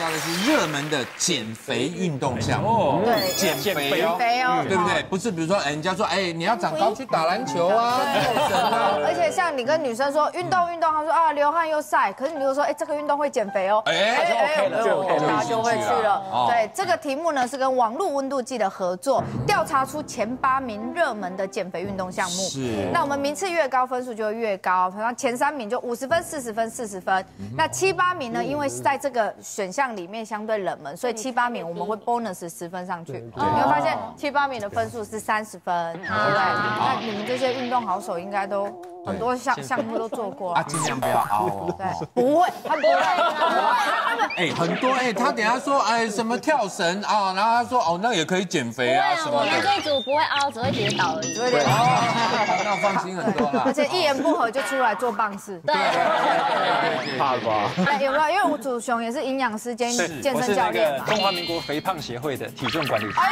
家的是热门的减肥运动项目。 对， 减肥哦，对不对？不是，比如说，人家说，你要长高去打篮球啊，跳绳啊。 而且像你跟女生说运动，他说啊流汗又晒，可是你如果说，这个运动会减肥哦，就会去了。对，这个题目呢是跟网络温度计的合作，调查出前8名热门的减肥运动项目。 是。 那我们名次越高，分数就会越高。比方前3名就50分、40分、40分。那7、8名呢，因为在这个选项里面相对冷门，所以7、8名我们会 bonus 10分上去。你会发现7、8名的分数是30分，对不对？那你们这些运动好手应该都很多项目都做过啊，尽量不要凹哦。 对，不会，他不会。 很多他等下说什么跳绳啊，然后他说那也可以减肥啊什么的。 我们这一组不会凹，只会跌倒而已。 对， 那放心很多啦。 而且一言不合就出来做棒式。 对， 怕吧？ 有没有？因为吴祖雄也是营养师兼健身教练嘛。 中华民国肥胖协会的体重管理师。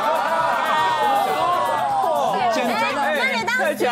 减肥的，那你当机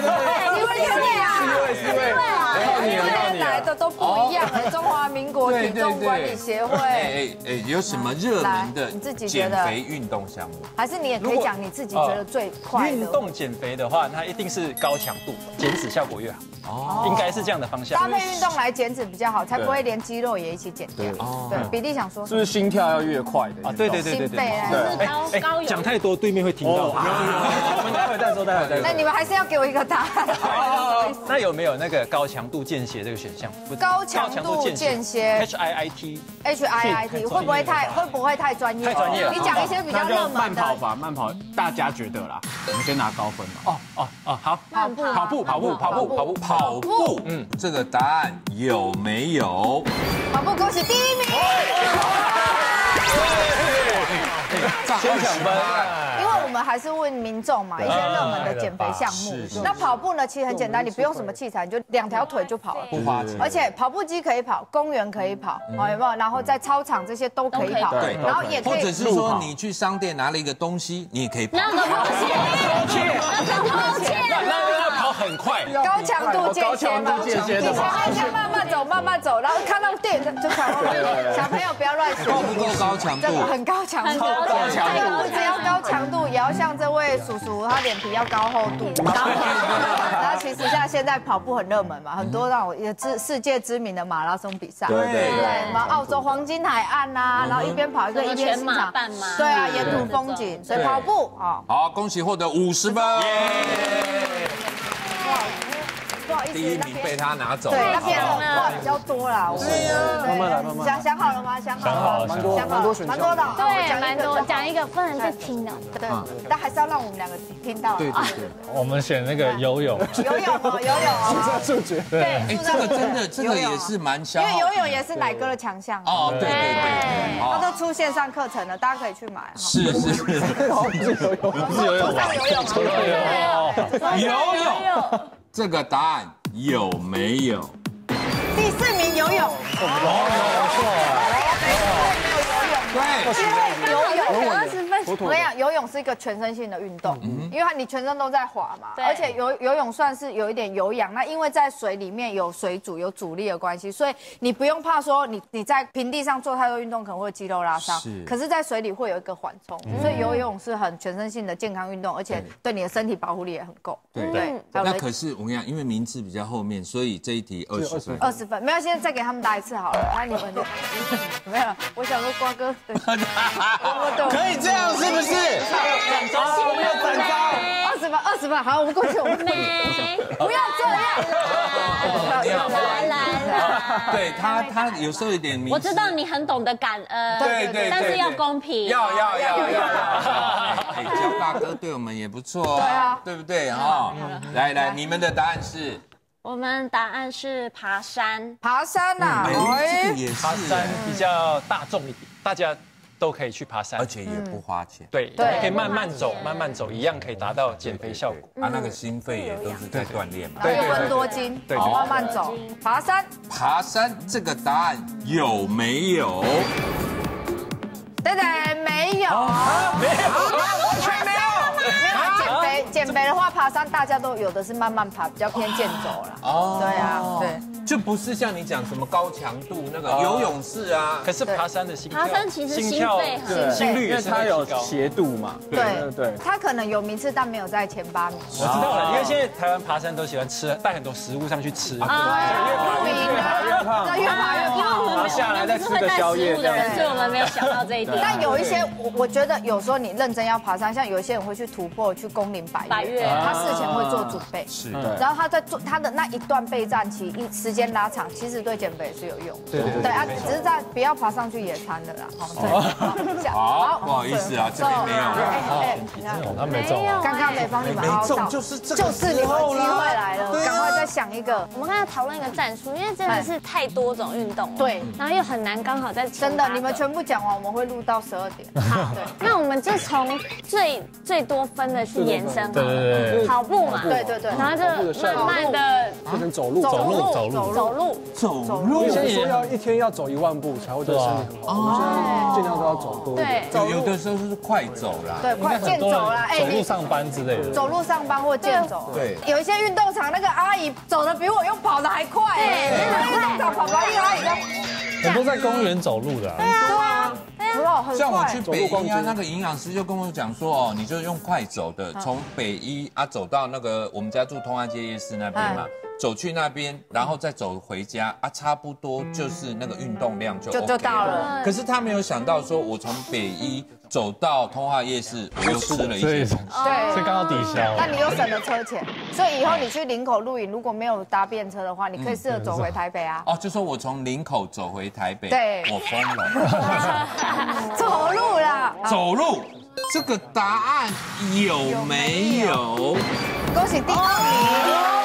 会啊， 来的都不一样。中华民国体重管理协会。 有什么热门的你自己觉得减肥运动项目？ 还是你也可以讲你自己觉得最快的？ 运动减肥的话，它一定是高强度，减脂效果越好。应该是这样的方向。 搭配运动来减脂比较好，才不会连肌肉也一起减掉。对，比利想说， 是不是心跳要越快的？ 对。 心肺高讲太多对面会听到。我们待会再说。 那你们还是要给我一个答案。 那有没有那个高强度间歇这个选项？ 高强度间歇 HIIT 会不会太专业？ 太专业了。 你讲一些比较热门的。 慢跑吧，慢跑大家觉得啦，我们先拿高分嘛。 好， 跑步，这个答案有没有？ 跑步，恭喜第1名。 先抢分。 因为我们还是问民众嘛，一些热门的减肥项目。那跑步呢，其实很简单，你不用什么器材，你就2条腿就跑了， 不花钱。 而且跑步机可以跑，公园可以跑，有没有？然后在操场这些都可以跑， 对， 然后也可以。 或者是说你去商店拿了一个东西，你也可以跑。 那个抱歉， 那跑很快。 高强度间歇的嘛，先慢慢走，然后看到电就跑后面。小朋友不要乱学。 不够高强度， 很高强度，不只要高强度，也要像这位叔叔，他脸皮要高厚度。然后其实像现在跑步很热门嘛，很多那种世界知名的马拉松比赛，对，什么澳洲黄金海岸呐，然后一边跑一边全马、半马， 对啊，沿途风景，所以跑步好，恭喜获得50分。 不好意思， 第1名被他拿走。 对，那边话比较多啦。 对呀， 慢慢来。 想好了吗？想好了， 蛮多选项， 蛮多的。 对，蛮多，讲一个不能再听的。 对，但还是要让我们2个听到。 对。 我们选那个游泳。 游泳哦。 数学。 对， 这个真的，这个也是蛮消耗。 因为游泳也是奶哥的强项。 对。 他都出线上课程了，大家可以去买。 是。 不是游泳吧？ 游泳。这个答案有没有？ 第4名游泳。对，游泳20分。我跟你讲，游泳是一个全身性的运动，因为你全身都在滑嘛，而且游泳算是有一点有氧。那因为在水里面有水阻、有阻力的关系，所以你不用怕说你在平地上做太多运动可能会肌肉拉伤，可是在水里会有一个缓冲，所以游泳是很全身性的健康运动，而且对你的身体保护力也很够。 对，那可是我跟你讲，因为名次比较后面，所以这一题20分。 20分，没有，现在再给他们答一次好了。那你们就没有了。我想说瓜哥， 可以这样是不是？ 展招 20分，好，我们过去，我们不要这样。 来， 对他有时候有点迷。 我知道你很懂得感恩， 对， 但是要公平。 要。焦大哥对我们也不错，对啊，对不对哈？来，你们的答案是？ 我们答案是爬山。 爬山呐， 这个也是。 爬山比较大众一点，大家都可以去爬山， 而且也不花钱。 对，可以慢慢走，一样可以达到减肥效果。 那个心肺也都是在锻炼嘛。 对，6分多斤，慢慢走。爬山，这个答案有没有？对，没有。完全没有。减肥的话，爬山大家都有的是慢慢爬，比较偏健走了。哦，对啊，对， 就不是像你讲什么高强度那个游泳式啊。 可是爬山的心跳， 爬山其实心肺很心率也是它有会提高。 斜度嘛。 对，他可能有名次，但没有在前8名。 我知道了，因为现在台湾爬山都喜欢吃，带很多食物上去吃。 对，越爬越胖， 因为我们下来再吃个宵夜的人，所以我们没有想到这一点。 但有一些，我觉得有时候你认真要爬山，像有一些人会去突破去攻顶百岳，他事前会做准备， 是， 然后他在做他的那一段备战期，时间拉长，其实对减肥是有用。对啊，只是在不要爬上去野餐的啦。 好，不好意思啊，这边没有了。 他没中， 刚刚没帮你们凹到，就是你们机会来了，赶快再想一个。 我们刚才讨论一个战术，因为真的是太多种运动了， 对， 然后又很难刚好在真的，你们全部讲完，我们会录到12点。 好，那我们就从最多分的去延伸， 对， 跑步嘛， 对， 然后就慢慢的变成走路， 走路。 先说要一天要走1万步才会对身体很好，我们现在尽量都要走多一点。 对， 有的时候是快走啦， 对，快健走啦， 走路上班之类的， 走路上班或健走。 对， 有一些运动场那个阿姨走的比我用跑的还快，那个运动场跑一个阿姨很多在公园走路的。 对啊， 像我去北医啊，那个营养师就跟我讲说，哦，你就用快走的，从北医啊走到那个我们家住通化街夜市那边嘛。走去那边，然后再走回家啊，差不多就是那个运动量就到了。 可是他没有想到说，我从北一走到通化夜市，我又吃了一些东西， 对， 所以刚好抵消。 那你又省了车钱，所以以后你去林口露营，如果没有搭便车的话，你可以试着走回台北啊。 哦，就说我从林口走回台北， 对， 我疯了。 走路啦， 走路，这个答案有没有？ 恭喜第2名。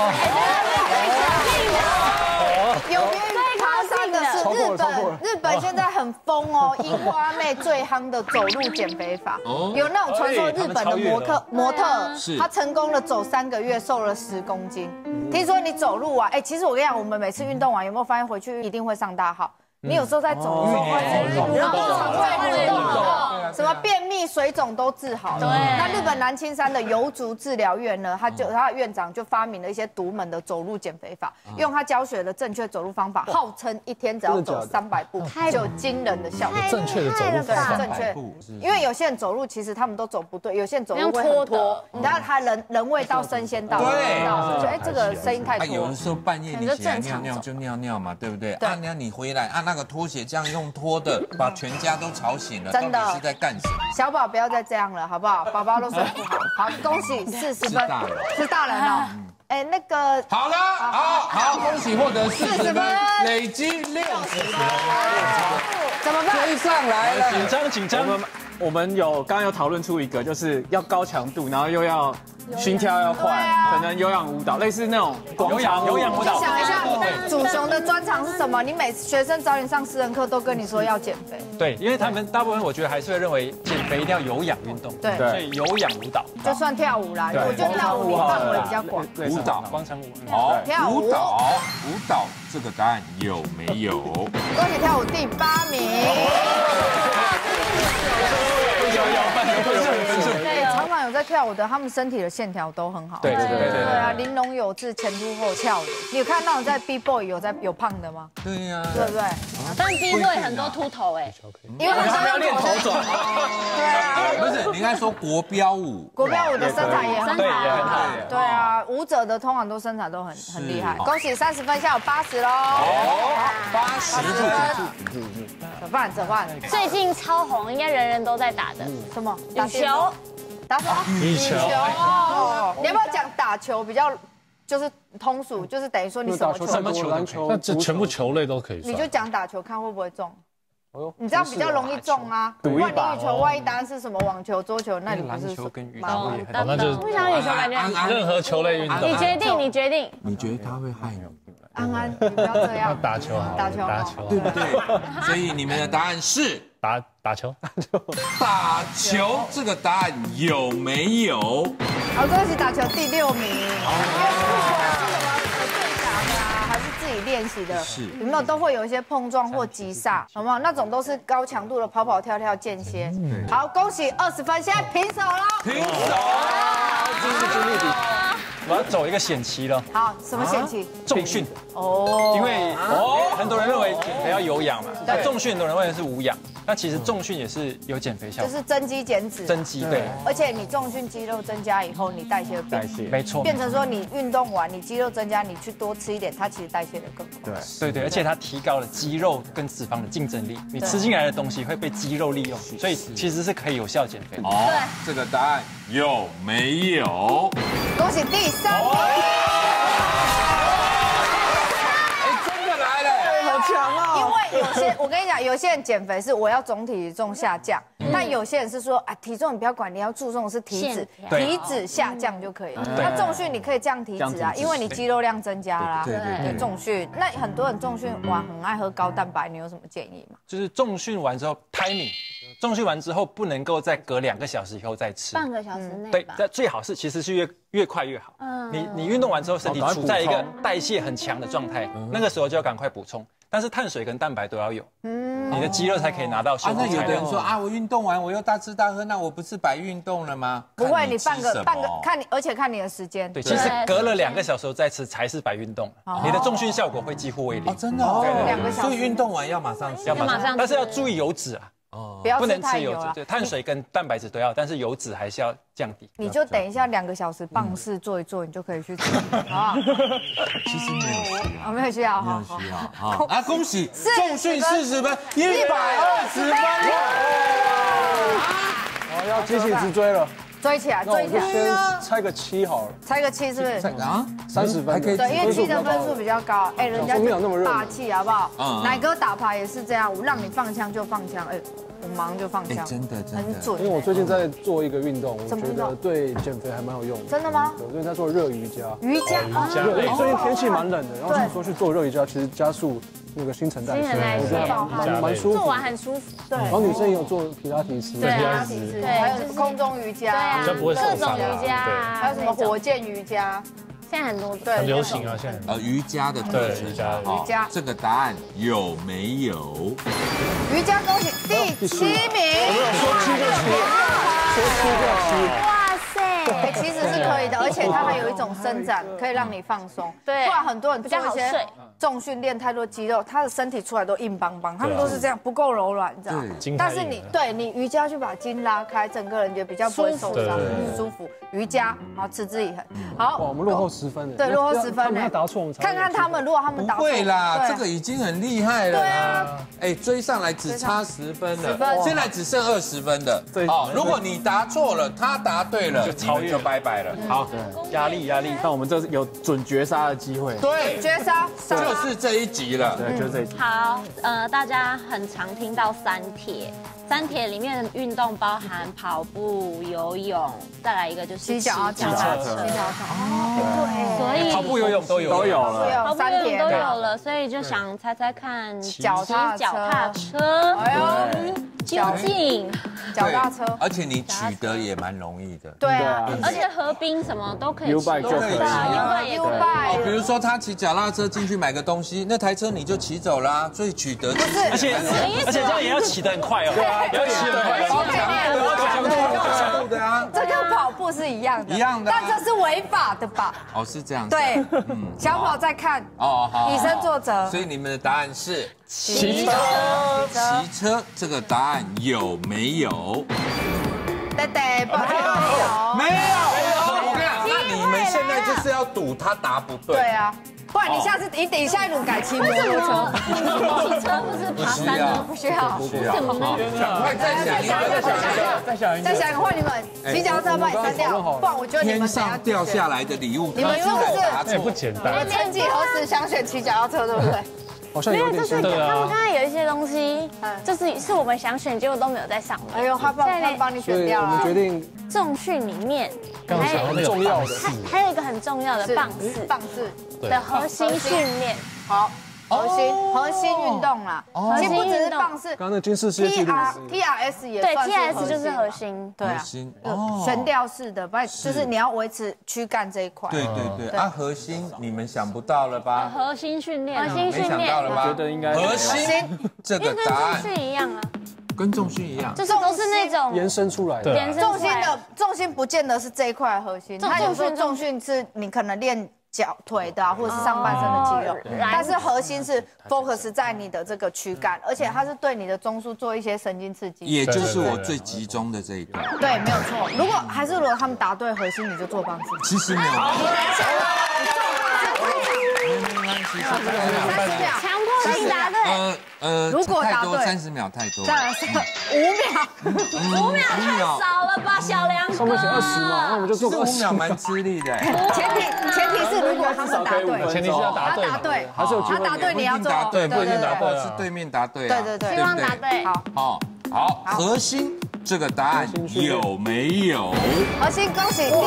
有别于爬山的是日本现在很疯哦，樱花妹最夯的走路减肥法，有那种传说日本的模特，他成功了走3个月瘦了10公斤。听说你走路啊，其实我跟你讲，我们每次运动完有没有发现回去一定会上大号？你有时候在走的时候会然后肠胃蠕动，什么便秘、水肿都治好了。那日本南青山的油足治疗院呢，他的院长就发明了一些独门的走路减肥法，用他教学的正确走路方法，号称一天只要走300步就有惊人的效果。 正确的走路对，正确。因为有些人走路其实他们都走不对，有些人走路会很拖，你知道他人未到身先到， 对， 就这个声音太拖。 有的时候半夜你起来尿尿就尿尿嘛，对不对？啊，你回来那个拖鞋这样用拖的，把全家都吵醒了，真的是在干什么？ 小宝不要再这样了，好不好？宝宝都睡不好。好，恭喜40分，是大人哦。那个好了，好，恭喜获得40分，累积60分， 怎么办？ 追上来了， 紧张。 我们刚刚有讨论出一个，就是要高强度，然后又要心跳要快，可能有氧舞蹈，类似那种有氧舞蹈。 想一下，祖雄的专长是什么？你每次学生找你上私人课都跟你说要减肥。 对，因为他们大部分我觉得还是会认为减肥一定要有氧运动， 对， 所以有氧舞蹈就算跳舞啦，我觉得跳舞范围比较广。 舞蹈， 广场舞。 好，舞蹈这个答案有没有？ 恭喜跳舞第8名。对，常常有在跳舞的，他们身体的线条都很好。 对啊，玲珑有致，前凸后翘的。你有看到在 B-boy 有胖的吗？ 对呀， 对不对？ 但 B-boy 很多秃头因为他们要练头转。 对啊， 不是，你应该说国标舞。 国标舞的身材也很好。 对啊，舞者的通常都身材都很厉害。恭喜30分，现在有80喽。80，折半。 最近超红，应该人人都在打的。 什么？ 羽球。 打什么？ 羽球。 你要不要讲打球比较就是通俗，就是等于说你什么球？ 篮球， 那这全部球类都可以算。 你就讲打球，看会不会中。你这样比较容易中啊。 赌一把。 羽球万一答案是什么网球、桌球，那你不是篮球跟羽球也很。 那就不想羽球感觉。 任何球类运动。 你决定。 你觉得他会害你？ 安安，你不要这样。 打球好， 打球， 对不对？所以你们的答案是打球。 打球这个答案有没有？ 好，恭喜打球第6名。还是自己练习的，有没有都会有一些碰撞或击杀，好不好？那种都是高强度的跑跑跳跳间歇。好，恭喜20分，现在平手了。 平手。 经是精力比。 我要走一个险棋了。 好，什么险棋？ 重训。 哦， 因为很多人认为减肥要有氧嘛，那重训很多人认为是无氧，那其实重训也是有减肥效果。 就是增肌减脂。 增肌对。 而且你重训肌肉增加以后，你代谢代谢没错， 变成说你运动完，你肌肉增加，你去多吃一点，它其实代谢的更快。 对，而且它提高了肌肉跟脂肪的竞争力，你吃进来的东西会被肌肉利用，所以其实是可以有效减肥。 哦，这个答案有没有？ 恭喜第3名。 真的来了， 好强啊！ 因为我跟你讲，有些人减肥是我要总体重下降，但有些人是说啊，体重你不要管，你要注重的是体脂，体脂下降就可以了。那重训你可以降体脂啊，因为你肌肉量增加啦。对，重训。那很多人重训完很爱喝高蛋白，你有什么建议吗？ 就是重训完之后 timing。重训完之后不能够再隔2个小时以后再吃， 半个小时内。 对，但最好是其实是越快越好。你运动完之后身体处在一个代谢很强的状态，那个时候就要赶快补充。但是碳水跟蛋白都要有，你的肌肉才可以拿到修复材料。 那有的人说啊，我运动完我又大吃大喝，那我不是白运动了吗？ 不会，你半个看你，而且看你的时间。 对，其实隔了2个小时再吃才是白运动，你的重训效果会几乎为零。 哦，真的 ，2个小时。 所以运动完要马上吃， 要马上，但是要注意油脂啊。不能吃油脂，对，碳水跟蛋白质都要，但是油脂还是要降低。 你就等一下2个小时棒式做一做，你就可以去吃，好不好？ 其实没有需要， 没有需要， 没有需要啊！恭喜重训40分，120分。 好，要接近直追了。 追起来，追起来。 先猜个7好了。 猜个7是不是？ 啊 ，30分。 对，因为7的分数比较高。哎，人家霸气好不好？奶哥打牌也是这样，我让你放枪就放枪，哎，我忙就放枪， 真的很准。 因为我最近在做一个运动，我觉得对减肥还蛮有用的。 真的吗？ 我最近在做热瑜伽。 瑜伽， 最近天气蛮冷的，然后想说去做热瑜伽，其实加速那个新陈代谢，我觉得蛮舒服， 做完很舒服。 对， 然后女生也有做皮拉提斯， 对，皮拉提斯，对， 还有空中瑜伽， 对啊，各种瑜伽， 还有什么火箭瑜伽， 现在很多， 对， 很流行啊，现在。 瑜伽的课程， 瑜伽， 这个答案有没有？ 瑜伽恭喜第7名， 我们有说7就7，说7就7。 其实是可以的，而且它还有一种伸展，可以让你放松。对，不然很多人做一些重训练太多肌肉，他的身体出来都硬邦邦，他们都是这样不够柔软，你知道吗？但是你瑜伽去把筋拉开，整个人就比较不会受伤，舒服。瑜伽，然后持之以恒。好， 我们落后10分。 对，落后10分。 要答错我们才看看他们，如果他们答错， 不会啦，这个已经很厉害了。对啊，哎，追上来只差10分了，现在只剩20分的。哦，如果你答错了，他答对了，你们就拜拜了。 好，压力。 那我们这是有准绝杀的机会。 对， 绝杀就是这一集了。 对，就是这一集。 好，大家很常听到3铁。3铁里面的运动包含跑步、游泳，再来一个就是骑脚踏车。哦，对，所以跑步、游泳都有了， 跑步、游泳都有了，所以就想猜猜看，骑脚踏车，哎呦，究竟脚踏车， 而且你取得也蛮容易的。 对啊， 而且河滨什么都可以骑， U-bike 就可以骑 ，U-bike。 比如说他骑脚踏车进去买个东西，那台车你就骑走啦，所以取得而且这样也要骑得很快哦。要骑得快， 高强度的啊， 这跟跑步是一样的，但这是违法的吧？ 哦，是这样。 对，小跑在看， 哦，好， 以身作则。 所以你们的答案是骑车。 骑车这个答案有没有？ 对，抱歉， 没有。我跟你讲，那你们现在就是要赌他答不对。 对啊。不然你下次你下一轮改骑摩托车， 骑车不是爬山的， 不需要， 赶快再想一个， 再想一个，换你们骑脚踏车把你删掉，不然我觉得你们天上掉下来的礼物， 你们是不是不简单？ 曾几何时想选骑脚踏车，对不对？ 好像有点就是他们刚刚有一些东西，就是我们想选，结果都没有在上面。 哎呦，他帮你选掉了。 我们决定重训里面还有很重要的， 还有一个很重要的棒式的核心训练。 好。核心运动啦，其实不只是棒式， 刚刚那军事世界纪录 TRS 也对 TRS 就是核心， 对啊，悬吊式的，不然就是你要维持躯干这一块。 对，核心你们想不到了吧？ 核心训练， 没想到了吧？ 我觉得应该核心这个答案跟重训一样啊。 跟重训一样， 就是都是那种延伸出来的。 重心不见得是这一块核心，它有时候重训是你可能练脚腿的或者是上半身的肌肉，但是核心是 focus 在你的这个躯干，而且它是对你的中枢做一些神经刺激， 也就是我最集中的这一段。 对，没有错。如果他们答对核心，你就做棒式。 其实没有。 30秒， 强迫性答对。 如果答对 30秒太多， 再来5秒 ，5秒太少了吧，小梁哥。 上面写20嘛，那我们就做个 5秒，蛮吃力的。 前提是如果他们答对， 前提是要答对， 答对， 还是有机会。 他答对你要做， 对，不一定答对， 对是对面答对。 对， 希望答对。 好，核心这个答案有没有？ 核心，恭喜你。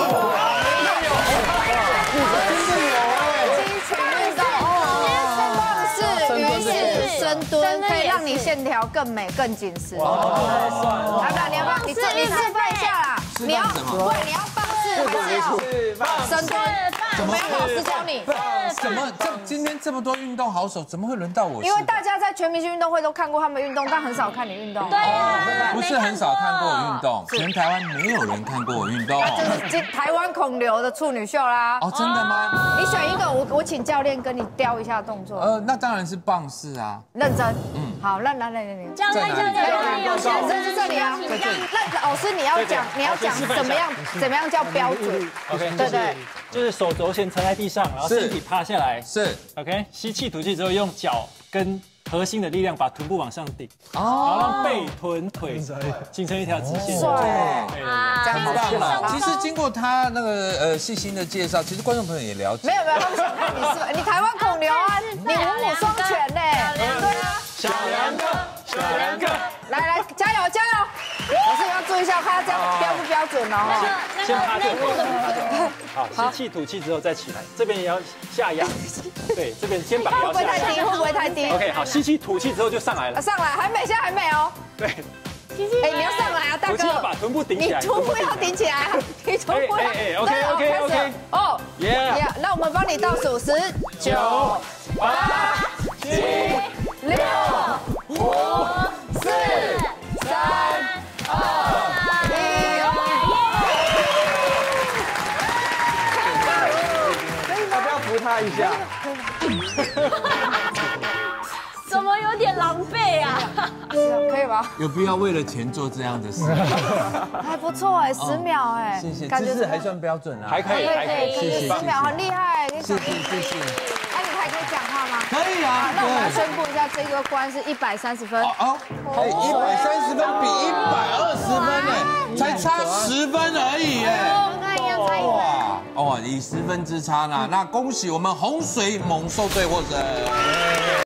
深蹲可以让你线条更美、更紧实。来吧，你要不要？你示范一下啦。你要棒式还是深蹲？怎么样？老师教你。 怎么今天这么多运动好手，怎么会轮到我？ 因为大家在全明星运动会都看过他们运动，但很少看你运动。 对啊， 不是很少看过我运动，全台湾没有人看过我运动。 这是台湾孔刘的处女秀啦。 哦，真的吗？ 你选一个，我请教练跟你雕一下动作。 那当然是棒式啊。 认真。好，来， 教练， 这是这里啊。那老师你要讲怎么样叫标准 ？OK， 对， 就是手肘先撑在地上，然后身体趴下来。 是 OK， 吸气吐气之后，用脚跟核心的力量把臀部往上顶，然后让背臀腿形成一条直线。 帅， 这样很棒了。其实经过他那个细心的介绍，其实观众朋友也了解。 没有，他们想看你是吧？你台湾孔刘啊，你五母双全呢。对啊， 小梁哥， 来，加油！老师你要注意一下，看他这样标不标准哦。 先趴内部的部分。好，吸气吐气之后再起来，这边也要下压。对，这边肩膀也要下压。 会不会太低 ？OK， 好，吸气吐气之后就上来了。 上来，现在还没哦。 对。 你要上来啊，大哥！ 我要把臀部顶起来。 你臀部要顶起来啊！你臀部要。 OK。 哦，那我们帮你倒数10、9、8、7、6、5、4、3、2、1。 要不要扶他一下？ 怎么有点狼狈啊？ 可以吧？ 有必要为了钱做这样的事？ 还不错哎，10秒哎， 谢谢，姿势还算标准啊， 还可以， 谢谢 ，10秒很厉害， 谢谢。 哎，你还可以讲话吗？ 可以啊。 那我们来宣布一下，这个关是130分。 130分比120分呢，才差10分而已哎。哇，以10分之差呢，那恭喜我们洪水猛兽队获胜。